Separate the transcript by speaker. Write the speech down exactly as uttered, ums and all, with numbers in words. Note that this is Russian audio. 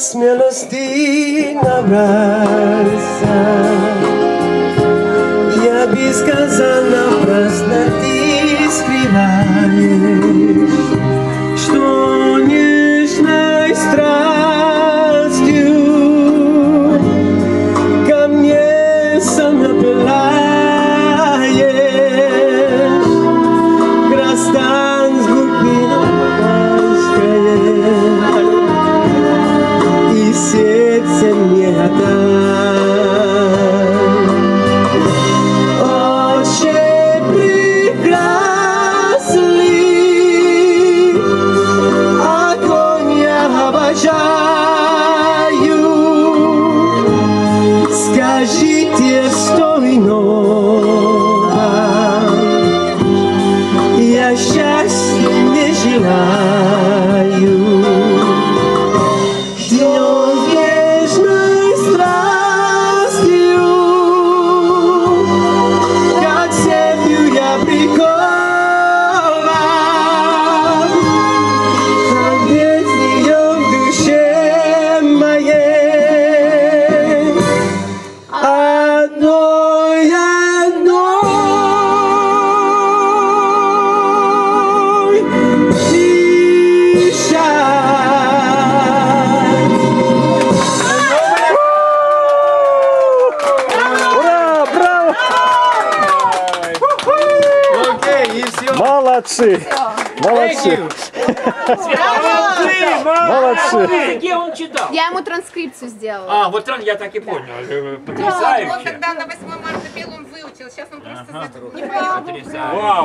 Speaker 1: смелости набрался. Я бесказанно напрасно ты скрываешь, что нежной страстью ко мне сам напылаешь. Граждан с глубиной и сердце не отдай. Очень прекрасный огонь я обожаю. Скажите, что иного я счастья не желаю. Днем нежной страстью, как цепью я прикован, ответь ее в душе моей. Одной, одной дышать.
Speaker 2: Ура! Браво!
Speaker 3: Окей, и все.
Speaker 2: Молодцы! Молодцы! Молодцы!
Speaker 4: Где он читал?
Speaker 5: Я ему транскрипцию сделала.
Speaker 4: А, вот тран- я так и понял.
Speaker 6: Он
Speaker 4: Потрясающе.
Speaker 6: тогда на восьмое марта пел, он выучил, сейчас он просто забыл.
Speaker 4: Потрясающе.